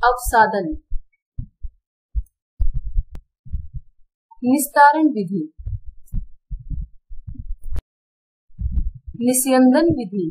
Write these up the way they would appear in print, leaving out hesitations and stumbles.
अवसादन, निस्तारण विधि, निस्यंदन विधि।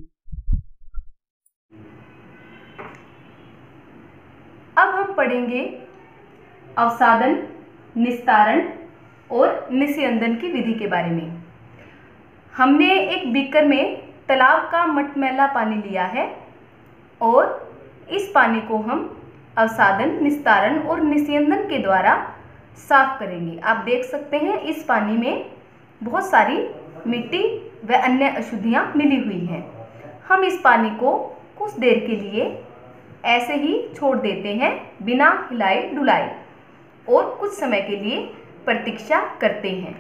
अब हम पढ़ेंगे अवसादन, निस्तारण और निस्यंदन की विधि के बारे में। हमने एक बीकर में तालाब का मटमैला पानी लिया है और इस पानी को हम अवसादन, निस्तारण और निस्यंदन के द्वारा साफ करेंगे। आप देख सकते हैं इस पानी में बहुत सारी मिट्टी व अन्य अशुद्धियाँ मिली हुई हैं। हम इस पानी को कुछ देर के लिए ऐसे ही छोड़ देते हैं बिना हिलाए डुलाए और कुछ समय के लिए प्रतीक्षा करते हैं।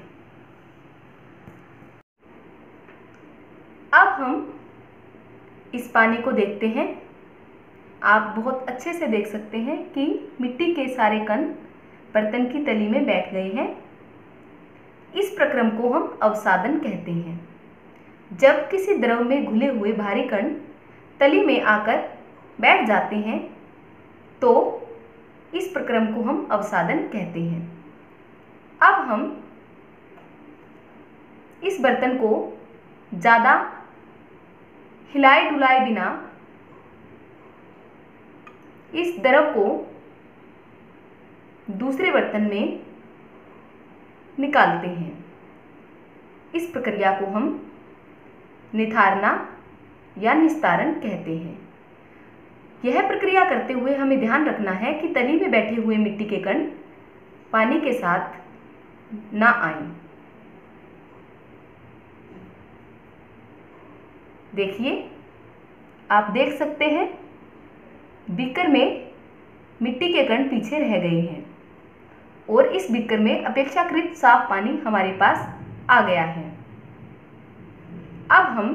अब हम इस पानी को देखते हैं। आप बहुत अच्छे से देख सकते हैं कि मिट्टी के सारे कण बर्तन की तली में बैठ गए हैं। इस प्रक्रम को हम अवसादन कहते हैं। जब किसी द्रव में घुले हुए भारी कण तली में आकर बैठ जाते हैं तो इस प्रक्रम को हम अवसादन कहते हैं। अब हम इस बर्तन को ज़्यादा हिलाए डुलाए बिना इस द्रव को दूसरे बर्तन में निकालते हैं। इस प्रक्रिया को हम निथारना या निस्तारण कहते हैं। यह प्रक्रिया करते हुए हमें ध्यान रखना है कि तली में बैठे हुए मिट्टी के कण पानी के साथ ना आएं। देखिए, आप देख सकते हैं बीकर में मिट्टी के कण पीछे रह गए हैं और इस बीकर में अपेक्षाकृत साफ पानी हमारे पास आ गया है। अब हम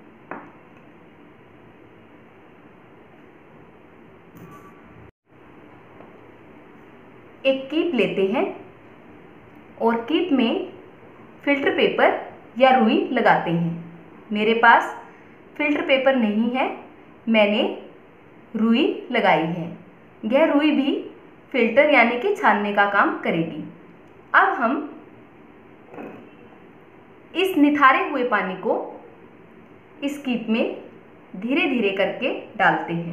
एक कीप लेते हैं और कीप में फिल्टर पेपर या रुई लगाते हैं। मेरे पास फिल्टर पेपर नहीं है, मैंने रुई लगाई है। यह रुई भी फिल्टर यानी कि छानने का काम करेगी। अब हम इस निथारे हुए पानी को इस कीप में धीरे धीरे करके डालते हैं।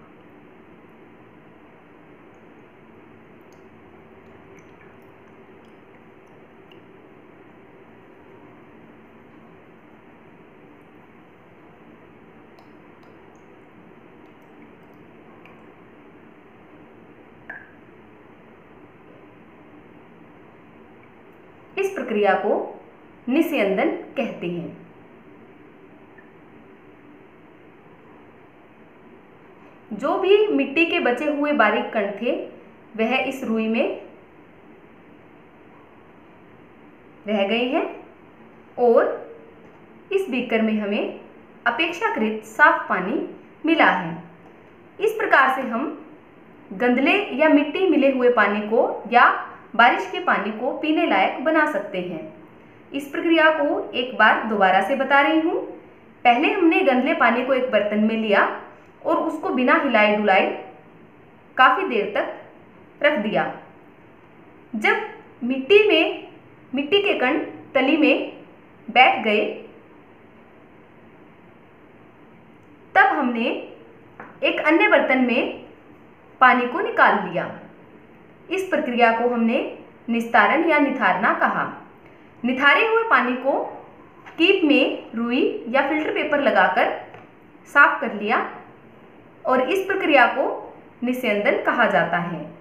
इस प्रक्रिया को निस्यंदन कहते हैं। जो भी मिट्टी के बचे हुए बारीक कण थे वह इस रुई में रह गए हैं और इस बीकर में हमें अपेक्षाकृत साफ पानी मिला है। इस प्रकार से हम गंदले या मिट्टी मिले हुए पानी को या बारिश के पानी को पीने लायक बना सकते हैं। इस प्रक्रिया को एक बार दोबारा से बता रही हूँ। पहले हमने गंदले पानी को एक बर्तन में लिया और उसको बिना हिलाए डुलाए काफ़ी देर तक रख दिया। जब मिट्टी के कण तली में बैठ गए तब हमने एक अन्य बर्तन में पानी को निकाल लिया। इस प्रक्रिया को हमने निस्तारण या निथारना कहा। निथारे हुए पानी को कीप में रुई या फिल्टर पेपर लगाकर साफ कर लिया और इस प्रक्रिया को निस्यंदन कहा जाता है।